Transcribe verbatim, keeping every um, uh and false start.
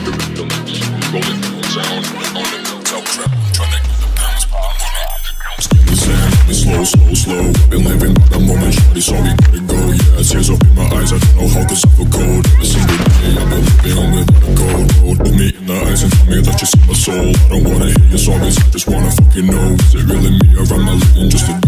Slow, slow, slow. Been living by the moment, shawty, so we gotta go. Yeah, tears up in my eyes, I don't know how, cause I feel cold. Every single day, I've been living without a code. Look me in the eyes and tell me that you see my soul. I don't wanna hear your stories, I just wanna fucking know. Is it really me or am I living just a